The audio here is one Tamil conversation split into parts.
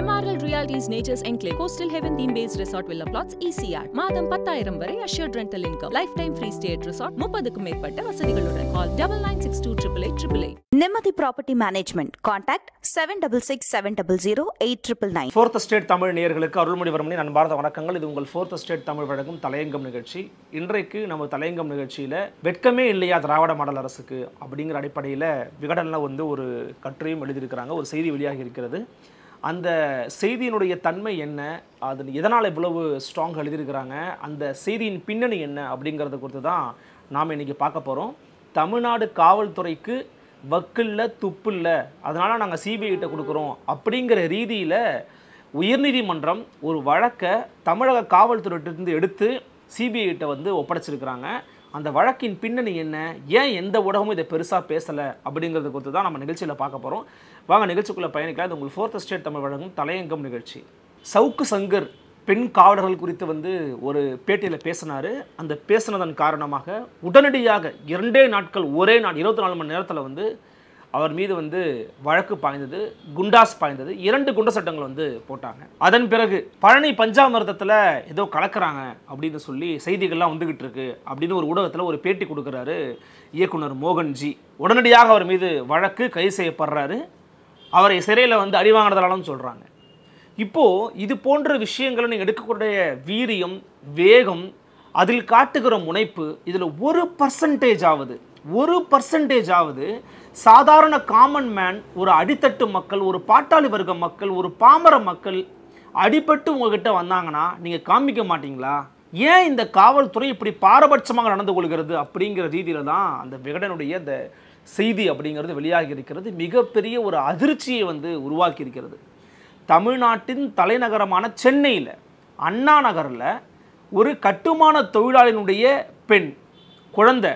MRL Realty's Nature's Enclave Coastal Heaven theme-based resort villa plots ECR. மாதம் 10,000 வரை assured rental income. Lifetime free stay at resort. 30க்கும் மேற்பட்ட வசதிகளுடன். Call 9962888888. Nimmathi property management. Contact 7667008999. Fourth state Tamil நேயர்களுக்கு அருள்மொழிவர்மனின் அன்பார்ந்த வணக்கங்கள். இது உங்கள் ஃபோர்த் ஸ்டேட் தமிழ் வழங்கும் தலையங்கம் நிகழ்ச்சி. இன்றைக்கு நம்ம தலையங்கம் நிகழ்ச்சியில் வெட்கமே இல்லையா திராவிட மாடல் அரசுக்கு அப்படிங்கிற அடிப்படையில் விகடனில் ஒரு கட்டுரையும் எழுதியிருக்கிறாங்க. ஒரு செய்தி வெளியாகி இருக்கிறது. அந்த செய்தியினுடைய தன்மை என்ன, அது எதனால் இவ்வளவு ஸ்ட்ராங் எழுதியிருக்கிறாங்க, அந்த செய்தியின் பின்னணி என்ன அப்படிங்கிறத குறித்து தான் நாம் இன்றைக்கி பார்க்க போகிறோம். தமிழ்நாடு காவல்துறைக்கு வக்கில்ல துப்பில்ல, அதனால் நாங்கள் சிபிஐட்ட கொடுக்குறோம் அப்படிங்கிற ரீதியில் உயர்நீதிமன்றம் ஒரு வழக்கை தமிழக காவல்துறையிட்டிருந்து எடுத்து சிபிஐட்ட ஒப்படைச்சிருக்கிறாங்க. அந்த வழக்கின் பின்னணி என்ன, ஏன் எந்த ஊடகமும் இதை பெருசாக பேசலை அப்படிங்கிறத குறித்து தான் நம்ம நிகழ்ச்சியில் பார்க்க போகிறோம். வாங்க நிகழ்ச்சிக்குள்ளே பயணிக்கலாம். இது உங்கள் ஃபோர்த் ஸ்டேட் தமிழ் வழங்கும் தலையங்கம் நிகழ்ச்சி. சவுக்கு சங்கர் பெண் காவலர்கள் குறித்து ஒரு பேட்டியில் பேசினார். அந்த பேசினதன் காரணமாக உடனடியாக 2 நாட்கள் ஒரே நாள் 24 மணி நேரத்தில் அவர் மீது வழக்கு பாய்ந்தது, குண்டாஸ் பாய்ந்தது. 2 குண்ட சட்டங்கள் போட்டாங்க. அதன் பிறகு பழனி பஞ்சாமிர்தத்தில் ஏதோ கலக்கிறாங்க அப்படின்னு சொல்லி செய்திகள்லாம் வந்துகிட்டு இருக்கு அப்படின்னு ஒரு ஊடகத்தில் ஒரு பேட்டி கொடுக்குறாரு இயக்குனர் மோகன்ஜி. உடனடியாக அவர் மீது வழக்கு, கைது செய்யப்படுறாரு. அவரை சிறையில் அடி வாங்கினதாலும் சொல்கிறாங்க. இப்போது இது போன்ற விஷயங்களை நீங்கள் எடுக்கக்கூடிய வீரியம், வேகம், அதில் காட்டுகிற முனைப்பு, இதில் 1% ஆவது சாதாரண காமன் மேன், ஒரு அடித்தட்டு மக்கள், ஒரு பாட்டாளி வர்க்க மக்கள், ஒரு பாமர மக்கள் அடிபட்டு உங்ககிட்ட வந்தாங்கன்னா நீங்கள் காமிக்க மாட்டீங்களா? ஏன் இந்த காவல்துறை இப்படி பாரபட்சமாக நடந்து கொள்கிறது அப்படிங்கிற ரீதியில் தான் அந்த விகடனுடைய அந்த செய்தி அப்படிங்கிறது வெளியாகி இருக்கிறது. மிகப்பெரிய ஒரு அதிர்ச்சியை உருவாக்கி இருக்கிறது. தமிழ்நாட்டின் தலைநகரமான சென்னையில் அண்ணா நகரில் ஒரு கட்டுமான தொழிலாளியினுடைய பெண் குழந்தை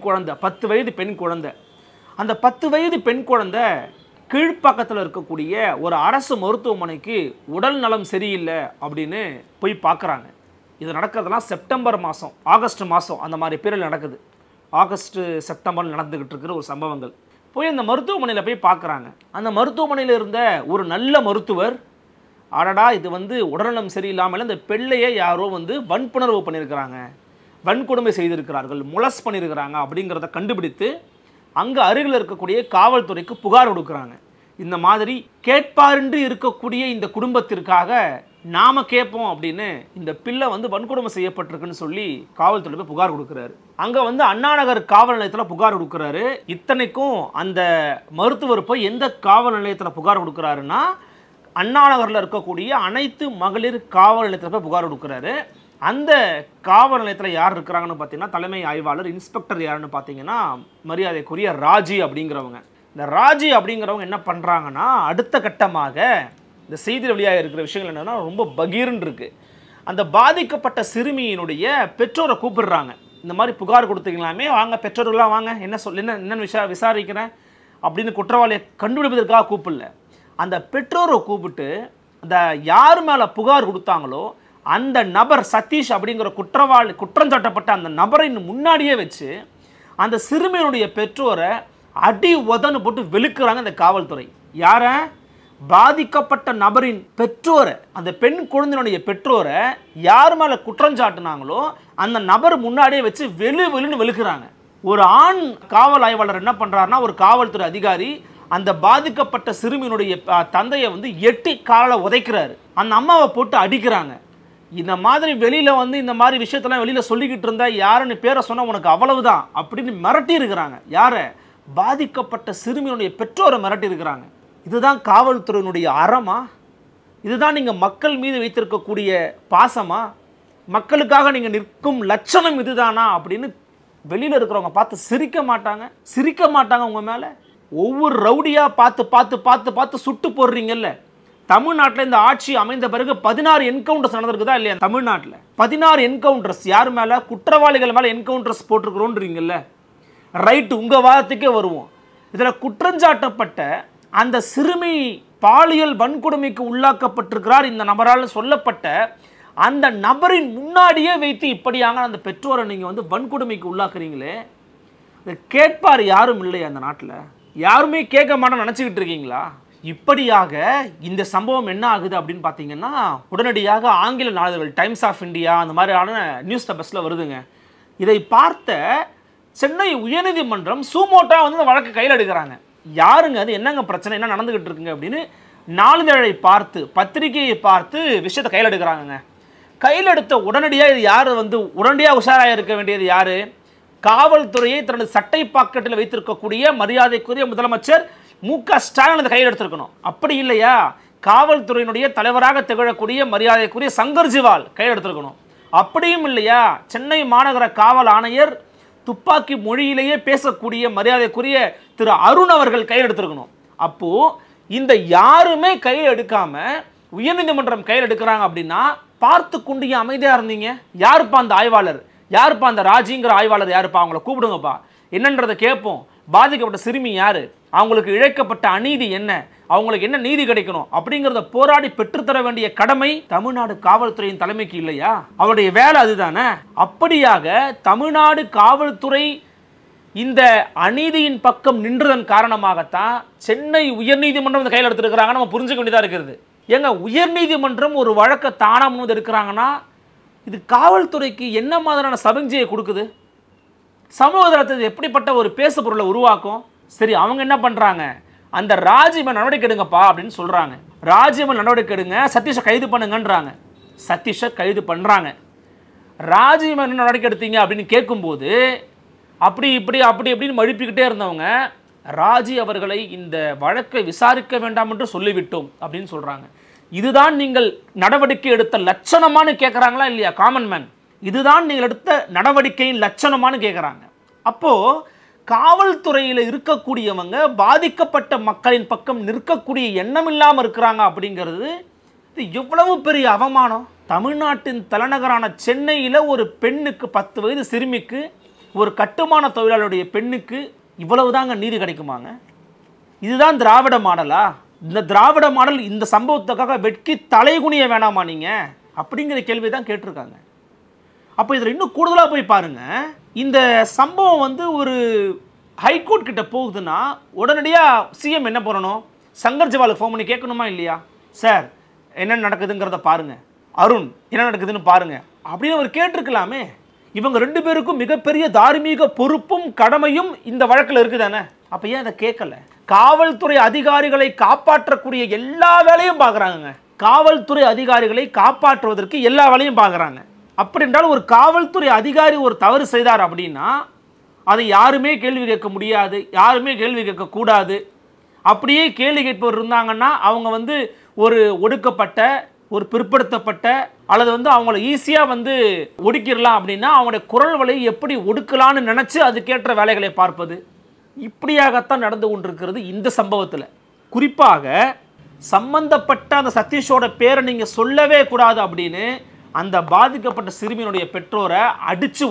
10 வயது பெண் குழந்தை, அந்த 10 வயது பெண் குழந்தை கீழ்ப்பாக்கத்தில் இருக்கக்கூடிய ஒரு அரசு மருத்துவமனைக்கு உடல் நலம் சரியில்லை அப்படின்னு போய் பார்க்குறாங்க. இது நடக்கிறதுலாம் செப்டம்பர் மாதம், ஆகஸ்ட் மாதம் அந்த மாதிரி பேரில் நடக்குது. ஆகஸ்ட் செப்டம்பர் நடந்துக்கிட்டு இருக்கிற ஒரு சம்பவங்கள். போய் அந்த மருத்துவமனையில் போய் பார்க்குறாங்க. அந்த மருத்துவமனையில் இருந்த ஒரு நல்ல மருத்துவர், அடடா இது உடல்நலம் சரியில்லாமல் இந்த பிள்ளையை யாரோ வன்புணர்வு பண்ணியிருக்கிறாங்க, வன்கொடுமை செய்திருக்கிறார்கள், முலஸ் பண்ணியிருக்கிறாங்க அப்படிங்கிறத கண்டுபிடித்து அங்கே அருகில் இருக்கக்கூடிய காவல்துறைக்கு புகார் கொடுக்குறாங்க. இந்த மாதிரி கேட்பாரின்றி இருக்கக்கூடிய இந்த குடும்பத்திற்காக நாம் கேட்போம் அப்படின்னு இந்த பிள்ளை வன்கொடுமை செய்யப்பட்டிருக்குன்னு சொல்லி காவல்துறை போய் புகார் கொடுக்குறாரு. அங்கே அண்ணாநகர் காவல் நிலையத்தில் புகார் கொடுக்குறாரு. இத்தனைக்கும் அந்த மருத்துவர் போய் எந்த காவல் நிலையத்தில் புகார் கொடுக்குறாருன்னா அண்ணாநகரில் இருக்கக்கூடிய அனைத்து மகளிர் காவல் நிலையத்தில் போய் புகார் கொடுக்குறாரு. அந்த காவல் நிலையத்தில் யார் இருக்கிறாங்கன்னு பார்த்தீங்கன்னா தலைமை ஆய்வாளர் இன்ஸ்பெக்டர் யாருன்னு பார்த்தீங்கன்னா மரியாதைக்குரிய ராஜி அப்படிங்கிறவங்க. இந்த ராஜி அப்படிங்கிறவங்க என்ன பண்ணுறாங்கன்னா அடுத்த கட்டமாக இந்த செய்தியில் வெளியாக இருக்கிற விஷயங்கள் என்னென்னா ரொம்ப பகீர்னு இருக்குது. அந்த பாதிக்கப்பட்ட சிறுமியினுடைய பெற்றோரை கூப்பிடுறாங்க. இந்த மாதிரி புகார் கொடுத்தீங்களாமே, வாங்க பெற்றோர்களாம் வாங்க, என்னென்னு விசாரிக்கிறேன் அப்படின்னு குற்றவாளியை கண்டுபிடிப்பதற்காக கூப்பிடல. அந்த பெற்றோரை கூப்பிட்டு அந்த யார் மேலே புகார் கொடுத்தாங்களோ அந்த நபர் சதீஷ் அப்படிங்கிற குற்றம் சாட்டப்பட்ட அந்த நபரின் முன்னாடியே வச்சு அந்த சிறுமியினுடைய பெற்றோரை அடி உதன்னு போட்டு வெளுக்கிறாங்க இந்த காவல்துறை. யாரை? பாதிக்கப்பட்ட நபரின் பெற்றோரை, அந்த பெண் குழந்தையினுடைய பெற்றோரை யார் மேலே குற்றம் சாட்டினாங்களோ அந்த நபர் முன்னாடியே வச்சு வெளுன்னு வெளுக்கிறாங்க. ஒரு ஆண் காவல் ஆய்வாளர் என்ன பண்ணுறாருன்னா, ஒரு காவல்துறை அதிகாரி அந்த பாதிக்கப்பட்ட சிறுமியினுடைய தந்தையை எட்டி காலை உதைக்கிறாரு. அந்த அம்மாவை போட்டு அடிக்கிறாங்க. இந்த மாதிரி வெளியில் இந்த மாதிரி விஷயத்தெல்லாம் வெளியில் சொல்லிக்கிட்டு இருந்தா யாருன்னு பேரை சொன்னால் உனக்கு அவ்வளவுதான் அப்படின்னு மிரட்டி இருக்கிறாங்க. யாரை? பாதிக்கப்பட்ட சிறுமியினுடைய பெற்றோரை மிரட்டி இருக்கிறாங்க. இதுதான் காவல்துறையினுடைய அறமா? இதுதான் நீங்கள் மக்கள் மீது வைத்திருக்கக்கூடிய பாசமா? மக்களுக்காக நீங்கள் நிற்கும் லட்சணம் இதுதானா அப்படின்னு வெளியில் இருக்கிறவங்க பார்த்து சிரிக்க மாட்டாங்க உங்கள் மேலே. ஒவ்வொரு ரவுடியாக பார்த்து சுட்டு போடுறீங்கல்ல. தமிழ்நாட்டில் இந்த ஆட்சி அமைந்த பிறகு 16 என்கவுண்டர்ஸ் நடந்திருக்குதா இல்லையா? தமிழ்நாட்டில் 16 என்கவுண்டர்ஸ். யார் மேலே? குற்றவாளிகள் மேலே என்கவுண்டர்ஸ் போட்டிருக்கிறோன்றீங்கல்ல. ரைட்டு, உங்கள் வாதத்துக்கே வருவோம். இதில் குற்றஞ்சாட்டப்பட்ட அந்த சிறுமி பாலியல் வன்கொடுமைக்கு உள்ளாக்கப்பட்டிருக்கிறார் இந்த நபரால் சொல்லப்பட்ட அந்த நபரின் முன்னாடியே வைத்து இப்படியாக அந்த பெற்றோரை நீங்கள் வன்கொடுமைக்கு உள்ளாக்குறீங்களே. இதை கேட்பார் யாரும் இல்லையா அந்த நாட்டில்? யாருமே கேட்க மாட்டேன்னு நினச்சிக்கிட்டு இருக்கீங்களா? இப்படியாக இந்த சம்பவம் என்ன ஆகுது அப்படின்னு பார்த்தீங்கன்னா, உடனடியாக ஆங்கில நாளிதழ்கள் டைம்ஸ் ஆஃப் இந்தியா அந்த மாதிரியான நியூஸ் பேப்பர்ஸில் வருதுங்க. இதை பார்த்த சென்னை உயர்நீதிமன்றம் சூமோட்டா வந்து இந்த வழக்கு கையில் எடுக்கிறாங்க. யாருங்க அது, என்னங்க பிரச்சனை, என்ன நடந்துகிட்டு இருக்குங்க அப்படின்னு நாளிதழை பார்த்து பத்திரிகையை பார்த்து விஷயத்தை கையில் எடுக்கிறாங்க. கையில் எடுத்த உடனடியாக இது யார் வந்து உடனடியாக உஷாராக இருக்க வேண்டியது யார்? காவல்துறையை தனது சட்டை பாக்கெட்டில் வைத்திருக்கக்கூடிய மரியாதைக்குரிய முதலமைச்சர் மு.க. ஸ்டாலின் அதை கையில் எடுத்திருக்கணும். அப்படி இல்லையா, காவல்துறையினுடைய தலைவராக திகழக்கூடிய மரியாதைக்குரிய சங்கர் ஜிவால் கையில் எடுத்திருக்கணும். அப்படியும் இல்லையா, சென்னை மாநகர காவல் ஆணையர் துப்பாக்கி மொழியிலேயே பேசக்கூடிய மரியாதைக்குரிய திரு அருண் அவர்கள் கையில் எடுத்திருக்கணும். அப்போ இந்த யாருமே கையில் எடுக்காம உயர்நீதிமன்றம் கையில் எடுக்கிறாங்க அப்படின்னா பார்த்து கொண்டு அமைதியாக இருந்தீங்க. யாருப்பா அந்த ஆய்வாளர், யாருப்பா அந்த ராஜிங்கிற ஆய்வாளர், யாருப்பா அவங்கள கூப்பிடுங்கப்பா, என்னன்றதை கேட்போம். பாதிக்கப்பட்ட சிறுமி யாரு, அவங்களுக்கு இழைக்கப்பட்ட அநீதி என்ன, அவங்களுக்கு என்ன நீதி கிடைக்கணும் அப்படிங்கிறத போராடி பெற்றுத்தர வேண்டிய கடமை தமிழ்நாடு காவல்துறையின் தலைமைக்கு இல்லையா? அவருடைய வேலை அதுதானே. அப்படியாக தமிழ்நாடு காவல்துறை இந்த அநீதியின் பக்கம் நின்றதன் காரணமாகத்தான் சென்னை உயர்நீதிமன்றம் கையில் எடுத்துருக்கிறாங்க. நம்ம புரிஞ்சுக்க வேண்டியதாக இருக்கிறது. ஏங்க, உயர்நீதிமன்றம் ஒரு வழக்கை தானா முன் எடுக்கிறாங்கன்னா இது காவல்துறைக்கு என்ன மாதிரியான சமிஞ்சையை கொடுக்குது? சமூக தளத்தில் எப்படிப்பட்ட ஒரு பேசு பொருளை உருவாக்கும்? சரி, அவங்க என்ன பண்றாங்க, அந்த ராஜிம நடவடிக்கை எடுங்கப்பா அப்படின்னு சொல்றாங்க. ராஜிம நடவடிக்கை எடுங்க, சதீஷை கைது பண்ணுங்கன்றாங்க. சதீஷை கைது பண்றாங்க. ராஜிம நடவடிக்கை எடுத்தீங்க அப்படின்னு கேட்கும்போது அப்படி இப்படி அப்படி இப்படின்னு மழுப்பிக்கிட்டே இருந்தவங்க ராஜி அவர்களை இந்த வழக்கை விசாரிக்க வேண்டாம் என்று சொல்லிவிட்டோம் அப்படின்னு சொல்றாங்க. இதுதான் நீங்கள் நடவடிக்கை எடுத்த லட்சணமானு கேட்குறாங்களா இல்லையா காமன் மேன்? இதுதான் நீங்கள் எடுத்த நடவடிக்கையின் லட்சணமானு கேட்குறாங்க. அப்போ காவல்துறையில் இருக்கக்கூடியவங்க பாதிக்கப்பட்ட மக்களின் பக்கம் நிற்கக்கூடிய எண்ணம் இல்லாமல் இருக்கிறாங்க அப்படிங்கிறது இது எவ்வளவு பெரிய அவமானம். தமிழ்நாட்டின் தலைநகரான சென்னையில் ஒரு பெண்ணுக்கு 10 வயது சிறுமிக்கு, ஒரு கட்டுமான தொழிலாளருடைய பெண்ணுக்கு இவ்வளவுதாங்க நீதி கிடைக்குமாங்க? இதுதான் திராவிட மாடலா? இந்த திராவிட மாடல் இந்த சம்பவத்துக்காக வெட்கி தலைகுனிய வேணாமா நீங்க அப்படிங்கிற கேள்வி தான் கேட்டிருக்காங்க. அப்போ இதில் இன்னும் கூடுதலாக போய் பாருங்க, இந்த சம்பவம் வந்து ஒரு ஹைகோர்ட் கிட்ட போகுதுன்னா உடனடியாக சிஎம் என்ன பண்ணணும், சங்கர் ஜிவாலுக்கு ஃபோன் பண்ணி கேட்கணுமா இல்லையா? சார் என்ன நடக்குதுங்கிறத பாருங்க, அருண் என்ன நடக்குதுன்னு பாருங்க அப்படின்னு அவர் கேட்டிருக்கலாமே. இவங்க 2 பேருக்கும் மிகப்பெரிய தார்மீக பொறுப்பும் கடமையும் இந்த வழக்கில் இருக்குதானே. அப்போ ஏன் அதை கேட்கல? காவல்துறை அதிகாரிகளை காப்பாற்றக்கூடிய எல்லா வேலையும் பார்க்குறாங்க. காவல்துறை அதிகாரிகளை காப்பாற்றுவதற்கு எல்லா வேலையும் பார்க்குறாங்க. அப்படி என்றால் ஒரு காவல்துறை அதிகாரி ஒரு தவறு செய்தார் அப்படின்னா அதை யாருமே கேள்வி கேட்க முடியாது, யாருமே கேள்வி கேட்கக்கூடாது. அப்படியே கேள்வி கேட்பவர் இருந்தாங்கன்னா அவங்க வந்து ஒரு ஒடுக்கப்பட்ட, ஒரு பிற்படுத்தப்பட்ட, அல்லது வந்து அவங்கள ஈஸியாக வந்து ஒடுக்கிடலாம் அப்படின்னா அவங்களுடைய குரல் வலை எப்படி ஒடுக்கலான்னு நினச்சி அதுக்கேற்ற வேலைகளை பார்ப்பது. இப்படியாகத்தான் நடந்து கொண்டிருக்கிறது இந்த சம்பவத்தில். குறிப்பாக சம்பந்தப்பட்ட அந்த சதீஷோட பேரை நீங்கள் சொல்லவே கூடாது அப்படின்னு அந்த பாதிக்கப்பட்ட சிறுமியினுடைய பெற்றோரை அடித்து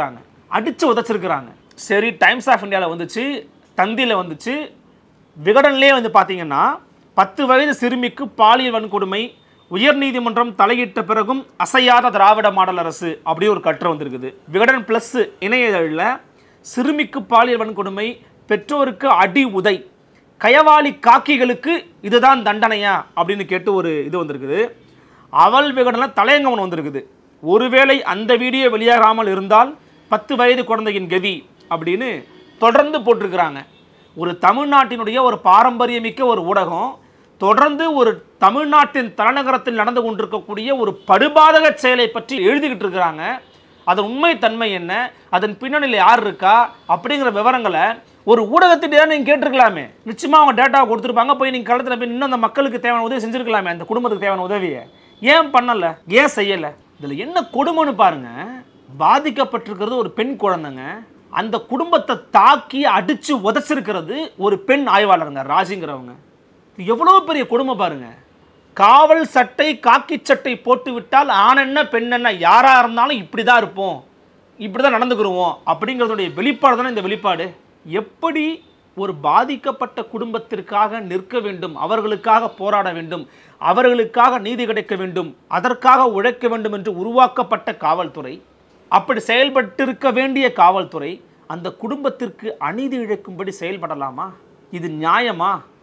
உதச்சிருக்கிறாங்க. சரி, டைம்ஸ் ஆஃப் இந்தியாவில் வந்துச்சு, தந்தியில் வந்துச்சு, விகடன்லேயே வந்து பார்த்தீங்கன்னா 10 வயது சிறுமிக்கு பாலியல் வன்கொடுமை, உயர்நீதிமன்றம் தலையிட்ட பிறகும் அசையாத திராவிட மாடல் அரசு அப்படி ஒரு கட்டுரை வந்திருக்குது. விகடன் பிளஸ் இணையதழில் சிறுமிக்கு பாலியல் வன்கொடுமை, பெற்றோருக்கு அடி உதை, கயவாளி காக்கிகளுக்கு இதுதான் தண்டனையா அப்படின்னு கேட்டு ஒரு இது வந்திருக்குது. அவள் விகடனில் தலையங்கவன் வந்திருக்குது. ஒருவேளை அந்த வீடியோ வெளியாகாமல் இருந்தால் 10 வயது குழந்தையின் கதி அப்படின்னு தொடர்ந்து போட்டிருக்கிறாங்க. ஒரு தமிழ்நாட்டினுடைய ஒரு பாரம்பரியமிக்க ஒரு ஊடகம் தொடர்ந்து ஒரு தமிழ்நாட்டின் தலைநகரத்தில் நடந்து கொண்டிருக்கக்கூடிய ஒரு படுபாதக செயலை பற்றி எழுதிக்கிட்டு இருக்கிறாங்க. அதன் உண்மை தன்மை என்ன, அதன் பின்னணியில் யார் இருக்கா அப்படிங்கிற விவரங்களை ஒரு ஊடகத்திட்ட நீங்கள் கேட்டிருக்கலாமே. நிச்சயமாக அவங்க டேட்டாவை கொடுத்துருப்பாங்க. போய் நீங்கள் களத்தில் போய் இன்னும் அந்த மக்களுக்கு தேவையான உதவி செஞ்சுருக்கலாமே, அந்த குடும்பத்துக்கு தேவையான உதவியை ஏன் பண்ணலை, ஏன் செய்யலை? இதில் என்ன கொடுமைன்னு பாருங்க. பாதிக்கப்பட்டிருக்கிறது ஒரு பெண் குழந்தைங்க, அந்த குடும்பத்தை தாக்கி அடித்து உதச்சிருக்கிறது ஒரு பெண் ஆய்வாளருங்க ராஜிங்கிறவங்க. எவ்வளோ பெரிய கொடுமை பாருங்க. காவல் சட்டை காக்கி சட்டை போட்டு விட்டால் ஆண் என்ன பெண் என்ன யாராக இருந்தாலும் இப்படி தான் இருப்போம், இப்படி தான் நடந்துக்கிடுவோம் அப்படிங்கிறதுடைய வெளிப்பாடு தானே இந்த வெளிப்பாடு. எப்படி ஒரு பாதிக்கப்பட்ட குடும்பத்திற்காக நிற்க வேண்டும், அவர்களுக்காக போராட வேண்டும், அவர்களுக்காக நீதி கிடைக்க வேண்டும், அதற்காக உழைக்க வேண்டும் என்று உருவாக்கப்பட்ட காவல்துறை, அப்படி செயல்பட்டிருக்க வேண்டிய காவல்துறை அந்த குடும்பத்திற்கு அநீதி இழைக்கும்படி செயல்படலாமா? இது நியாயமா?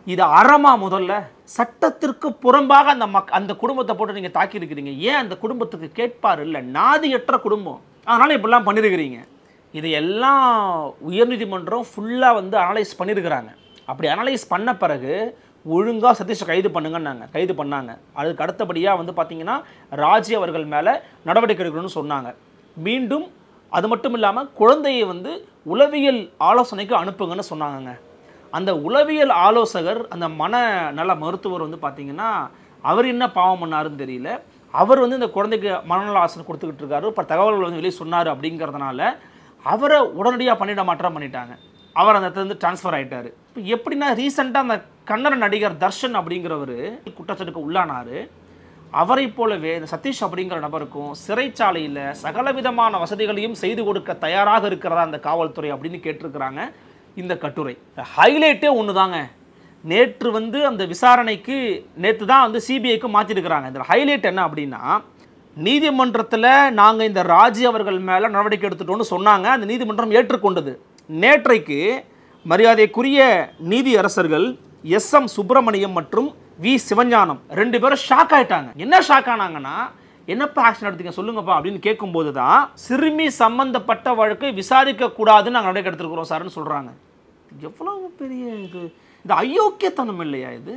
இது அறமா? முதல்ல சட்டத்திற்கு புறம்பாக அந்த குடும்பத்தை போட்டு நீங்கள் தாக்கி இருக்கிறீங்க. ஏன் அந்த குடும்பத்துக்கு கேட்பார் இல்லை? நாதியற்ற குடும்பம், அதனால் இப்படிலாம் பண்ணியிருக்கிறீங்க. இதையெல்லாம் உயர்நீதிமன்றம் ஃபுல்லாக வந்து அனலைஸ் பண்ணியிருக்கிறாங்க. அப்படி அனலைஸ் பண்ண பிறகு ஒழுங்காக சதீஷை கைது பண்ணுங்கன்னாங்க. கைது பண்ணாங்க. அதுக்கு அடுத்தபடியாக வந்து பார்த்தீங்கன்னா ராஜி அவர்கள் மேலே நடவடிக்கை எடுக்கணும்னு சொன்னாங்க. மீண்டும் அது மட்டும் இல்லாமல் குழந்தையை வந்து உளவியல் ஆலோசனைக்கு அனுப்புங்கன்னு சொன்னாங்கங்க. அந்த உளவியல் ஆலோசகர், அந்த மனநல மருத்துவர் வந்து பார்த்தீங்கன்னா அவர் என்ன பாவம் பண்ணாருன்னு தெரியல. அவர் வந்து இந்த குழந்தைக்கு மனநல ஆலோசனை கொடுத்துக்கிட்டு இருக்காரு. இப்போ தகவல்கள் வந்து வெளியே சொன்னார் அப்படிங்கிறதுனால அவரை உடனடியாக மாற்றம் பண்ணிட்டாங்க. அவர் அந்த இடத்துல ட்ரான்ஸ்ஃபர் ஆகிட்டார். இப்போ எப்படின்னா ரீசெண்டாக அந்த கன்னட நடிகர் தர்ஷன் அப்படிங்கிறவர் குற்றச்சாட்டுக்கு உள்ளானார். அவரை போலவே இந்த சதீஷ் அப்படிங்கிற நபருக்கும் சிறைச்சாலையில் சகலவிதமான வசதிகளையும் செய்து கொடுக்க தயாராக இருக்கிறதா அந்த காவல்துறை அப்படின்னு கேட்டிருக்கிறாங்க இந்த கட்டுரை. ஹைலைட்டே ஒன்று தாங்க. நேற்று வந்து அந்த விசாரணைக்கு நேற்று தான் வந்து சிபிஐக்கு மாற்றிருக்கிறாங்க. இந்த ஹைலைட் என்ன அப்படின்னா, நீதிமன்றத்தில் நாங்கள் இந்த ராஜி அவர்கள் மேலே நடவடிக்கை எடுத்துட்டோன்னு சொன்னாங்க. அந்த நீதிமன்றம் ஏற்றுக்கொண்டது. நேற்றைக்கு மரியாதைக்குரிய நீதி அரசர்கள் SM சுப்பிரமணியம் மற்றும் V சிவஞானம் 2 பேரும் ஷாக் ஆயிட்டாங்க. என்ன ஷாக் ஆனாங்கன்னா, என்னப்பா ஆக்ஷன் எடுத்தீங்க சொல்லுங்கப்பா அப்படின்னு கேட்கும்போது தான் சிறுமி சம்பந்தப்பட்ட வழக்கை விசாரிக்க கூடாதுன்னு நாங்கள் நடவடிக்கை எடுத்துருக்கிறோம் சார்னு சொல்கிறாங்க. எவ்வளவு பெரிய இது அயோக்கியத்தனம் இல்லையா? இது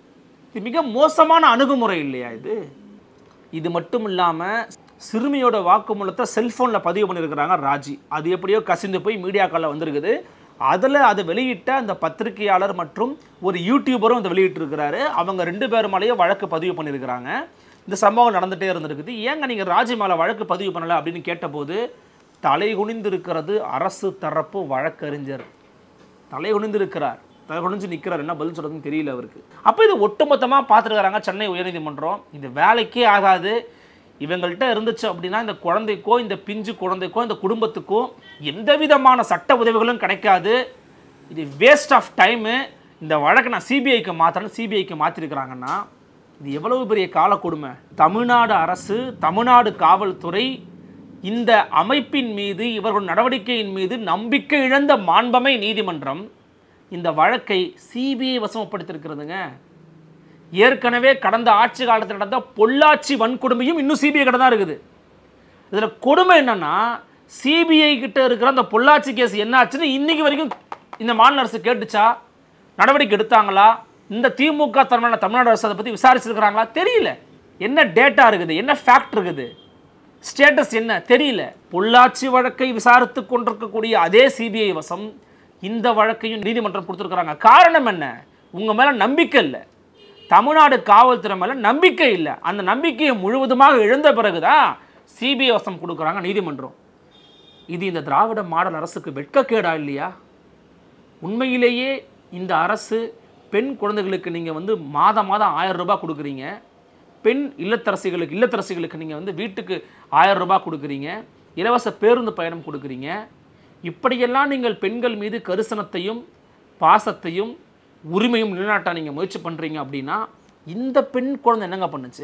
மிக மோசமான அணுகுமுறை இல்லையா? இது மட்டும் இல்லாமல் சிறுமியோட வாக்குமூலத்தை செல்ஃபோனில் பதிவு பண்ணியிருக்கிறாங்க ராஜி. அது எப்படியோ கசிந்து போய் மீடியாக்களில் வந்திருக்குது. அதில் அதை வெளியிட்ட அந்த பத்திரிகையாளர் மற்றும் ஒரு யூடியூபரும் அதை வெளியிட்டிருக்கிறாரு. அவங்க 2 பேர் மேலேயே வழக்கு பதிவு பண்ணியிருக்கிறாங்க. இந்த சம்பவம் நடந்துகிட்டே இருந்திருக்குது. ஏங்க நீங்கள் ராஜி மேலே வழக்கு பதிவு பண்ணலை அப்படின்னு கேட்டபோது தலை குனிந்திருக்கிறது அரசு தரப்பு வழக்கறிஞர். தலை குனிந்திருக்கிறார், தலை குனிஞ்சு நிற்கிறார். என்ன பதில் சொல்கிறதுன்னு தெரியல அவருக்கு. அப்போ இது ஒட்டுமொத்தமாக பார்த்துருக்காங்க சென்னை உயர்நீதிமன்றம். இது வேலைக்கே ஆகாது. இவங்கள்ட்ட இருந்துச்சு அப்படின்னா இந்த குழந்தைக்கோ, இந்த பிஞ்சு குழந்தைக்கோ, இந்த குடும்பத்துக்கோ எந்த விதமான சட்ட உதவிகளும் கிடைக்காது. இது வேஸ்ட் ஆஃப் டைமு. இந்த வழக்கை நான் சிபிஐக்கு மாற்றணும், சிபிஐக்கு மாற்றிருக்கிறாங்கன்னா இது எவ்வளவு பெரிய கால கொடுமை. தமிழ்நாடு அரசு, தமிழ்நாடு காவல்துறை இந்த அமைப்பின் மீது, இவர்கள் நடவடிக்கையின் மீது நம்பிக்கை இழந்த மாண்பமை நீதிமன்றம் இந்த வழக்கை சிபிஐ வசமப்படுத்தியிருக்கிறதுங்க. ஏற்கனவே கடந்த ஆட்சி காலத்தில் நடந்த பொள்ளாச்சி வன்கொடுமையும் இன்னும் சிபிஐ கிட்ட தான் இருக்குது. இதில் கொடுமை என்னன்னா, சிபிஐ கிட்ட இருக்கிற அந்த பொள்ளாச்சி கேஸ் என்ன ஆச்சுன்னு இன்னைக்கு வரைக்கும் இந்த மாநில அரசு கேட்டுச்சா? நடவடிக்கை எடுத்தாங்களா? இந்த திமுக தலைமையிலான தமிழ்நாடு அரசு அதை பற்றி விசாரிச்சிருக்கிறாங்களா? தெரியல. என்ன டேட்டா இருக்குது, என்ன ஃபேக்ட் இருக்குது, ஸ்டேட்டஸ் என்ன தெரியல. பொள்ளாச்சி வழக்கை விசாரித்து கொண்டிருக்கக்கூடிய அதே சிபிஐ வசம் இந்த வழக்கையும் நீதிமன்றம் கொடுத்துருக்குறாங்க. காரணம் என்ன? உங்கள் மேலே நம்பிக்கை இல்லை. தமிழ்நாடு காவல்துறை மேலே நம்பிக்கை இல்லை. அந்த நம்பிக்கையை முழுவதுமாக இழந்த பிறகுதான் சிபிஐ வசம் கொடுக்குறாங்க நீதிமன்றம். இது இந்த திராவிட மாடல் அரசுக்கு வெட்கக்கேடா இல்லையா? உண்மையிலேயே இந்த அரசு பெண் குழந்தைகளுக்கு நீங்கள் வந்து மாதம் 1000 ரூபாய் கொடுக்குறீங்க. பெண் இல்லத்தரசிகளுக்கு நீங்கள் வந்து வீட்டுக்கு 1000 ரூபாய் கொடுக்குறீங்க. இலவச பேருந்து பயணம் கொடுக்குறீங்க. இப்படியெல்லாம் நீங்கள் பெண்கள் மீது கரிசனத்தையும் பாசத்தையும் உரிமையும் நிலைநாட்ட நீங்கள் முயற்சி பண்ணுறீங்க அப்படின்னா இந்த பெண் குழந்தை என்னங்க பண்ணுச்சு?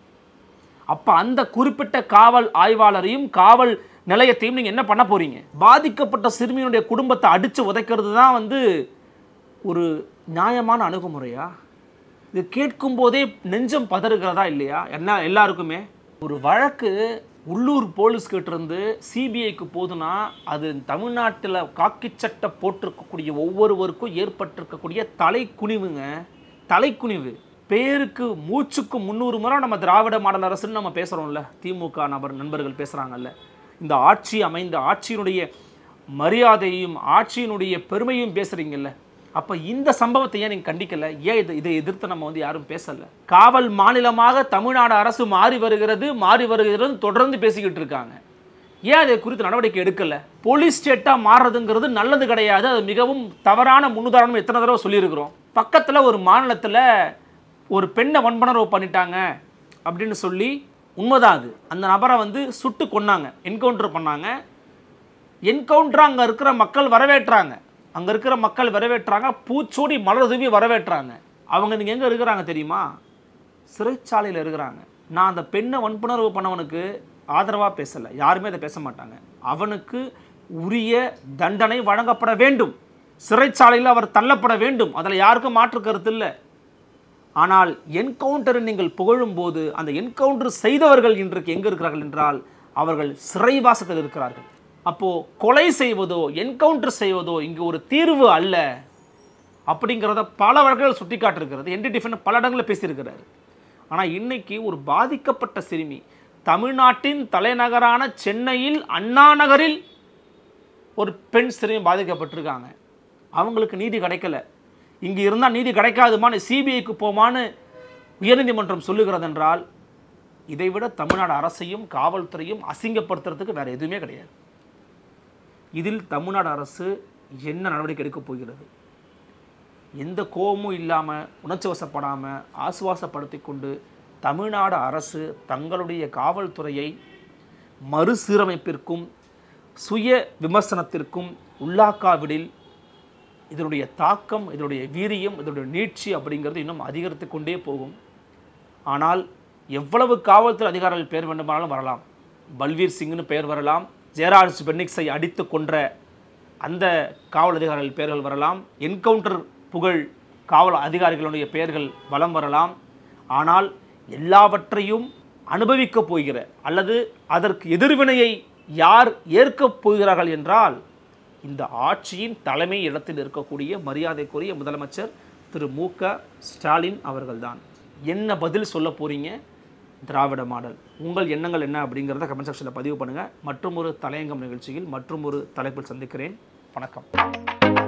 அப்போ அந்த குறிப்பிட்ட காவல் ஆய்வாளரையும் காவல் நிலையத்தையும் நீங்கள் என்ன பண்ண போகிறீங்க? பாதிக்கப்பட்ட சிறுமியினுடைய குடும்பத்தை அடித்து உதைக்கிறது தான் வந்து ஒரு நியாயமான அணுகுமுறையா? இது கேட்கும் போதே நெஞ்சம் பதறுகிறதா இல்லையா? என்ன எல்லாருக்குமே ஒரு வழக்கு உள்ளூர் போலீஸ்கிட்ட இருந்து சிபிஐக்கு போதுன்னா அது தமிழ்நாட்டில் காக்கி சட்டை போட்டிருக்கக்கூடிய ஒவ்வொருவருக்கும் ஏற்பட்டிருக்கக்கூடிய தலைக்குனிவுங்க. தலைக்குனிவு. பேருக்கு மூச்சுக்கு 300 முறை நம்ம திராவிட மாடல் அரசுன்னு நம்ம பேசுகிறோம்ல, திமுக நண்பர்கள் பேசுகிறாங்கல்ல. இந்த ஆட்சி அமைந்த ஆட்சியினுடைய மரியாதையும் ஆட்சியினுடைய பெருமையும் பேசுகிறீங்கல்ல. அப்போ இந்த சம்பவத்தை ஏன் நீங்கள் கண்டிக்கலை? ஏன் இதை எதிர்த்து நம்ம வந்து யாரும் பேசலை? காவல் மாநிலமாக தமிழ்நாடு அரசு மாறி வருகிறது தொடர்ந்து பேசிக்கிட்டு இருக்காங்க. ஏன் அதை குறித்து நடவடிக்கை எடுக்கலை? போலீஸ் ஸ்டேட்டாக மாறுறதுங்கிறது நல்லது கிடையாது. அது மிகவும் தவறான முன்னுதாரணம் எத்தனை தடவை சொல்லியிருக்கிறோம். பக்கத்தில் ஒரு மாநிலத்தில் ஒரு பெண்ணை வன்புணர்வு பண்ணிட்டாங்க அப்படின்னு சொல்லி உண்மைதான் அது. அந்த நபரை வந்து சுட்டு கொன்னாங்க, என்கவுண்டர் பண்ணாங்க. என்கவுண்டர் அங்கே இருக்கிற மக்கள் வரவேற்றாங்க. பூச்சூடி மலர் தூவி வரவேற்றாங்க. அவங்க நீங்கள் எங்கே இருக்கிறாங்க தெரியுமா? சிறைச்சாலையில் இருக்கிறாங்க. நான் அந்த பெண்ணை வன்புணர்வு பண்ணவனுக்கு ஆதரவாக பேசலை, யாருமே அதை பேச மாட்டாங்க. அவனுக்கு உரிய தண்டனை வழங்கப்பட வேண்டும். சிறைச்சாலையில் அவர் தள்ளப்பட வேண்டும், அதில் யாருக்கும் மாற்று கருத்து இல்லை. ஆனால் என்கவுண்டரை நீங்கள் புகழும் போது அந்த என்கவுண்டர் செய்தவர்கள் இன்றைக்கு எங்கே இருக்கிறார்கள் என்றால் அவர்கள் சிறைவாசத்தில் இருக்கிறார்கள். அப்போது கொலை செய்வதோ என்கவுண்டர் செய்வதோ இங்கு ஒரு தீர்வு அல்ல அப்படிங்கிறத பல வழக்குகள் சுட்டி காட்டிருக்கிறது. NDTV பல இடங்களில் பேசியிருக்கிறார். ஆனால் இன்னைக்கு ஒரு பாதிக்கப்பட்ட சிறுமி தமிழ்நாட்டின் தலைநகரான சென்னையில் அண்ணா நகரில் ஒரு பெண் சிறுமி பாதிக்கப்பட்டிருக்காங்க. அவங்களுக்கு நீதி கிடைக்கல. இங்கே இருந்தால் நீதி கிடைக்காதுமான்னு CBIக்கு போமான்னு உயர்நீதிமன்றம் சொல்லுகிறது என்றால் இதைவிட தமிழ்நாடு அரசையும் காவல்துறையும் அசிங்கப்படுத்துறதுக்கு வேறு எதுவுமே கிடையாது. இதில் தமிழ்நாடு அரசு என்ன நடவடிக்கை எடுக்கப் போகிறது? எந்த கோபமும் இல்லாமல் உணர்ச்சி வசப்படாமல் ஆசுவாசப்படுத்தி கொண்டு தமிழ்நாடு அரசு தங்களுடைய காவல்துறையை மறுசீரமைப்பிற்கும் சுய விமர்சனத்திற்கும் உள்ளாக்காவிடில் இதனுடைய தாக்கம், இதனுடைய வீரியம், இதனுடைய நீட்சி அப்படிங்கிறது இன்னும் அதிகரித்து கொண்டே போகும். ஆனால் எவ்வளவு காவல்துறை அதிகாரிகள் பெயர் வேண்டுமானாலும் வரலாம். பல்வீர் சிங்னு பெயர் வரலாம், ஜெயராஜ் பென்னிக்ஸை அடித்து கொன்ற அந்த காவல் அதிகாரிகள் பெயர்கள் வரலாம், என்கவுண்டர் புகழ் காவல் அதிகாரிகளுடைய பெயர்கள் வலம் வரலாம். ஆனால் எல்லாவற்றையும் அனுபவிக்கப் போகிற அல்லது அதற்கு எதிர்வினையை யார் ஏற்கப் போகிறார்கள் என்றால் இந்த ஆட்சியின் தலைமை இடத்தில் இருக்கக்கூடிய மரியாதைக்குரிய முதலமைச்சர் திரு மு.க. ஸ்டாலின் அவர்கள்தான். என்ன பதில் சொல்ல போகிறீங்க திராவிட மாடல்? உங்கள் எண்ணங்கள் என்ன அப்படிங்கிறத கமெண்ட் செக்ஷனில் பதிவு பண்ணுங்கள். மற்றும் ஒரு தலையங்கம் நிகழ்ச்சியில் மற்றும் ஒரு தலைப்பில் சந்திக்கிறேன். வணக்கம்.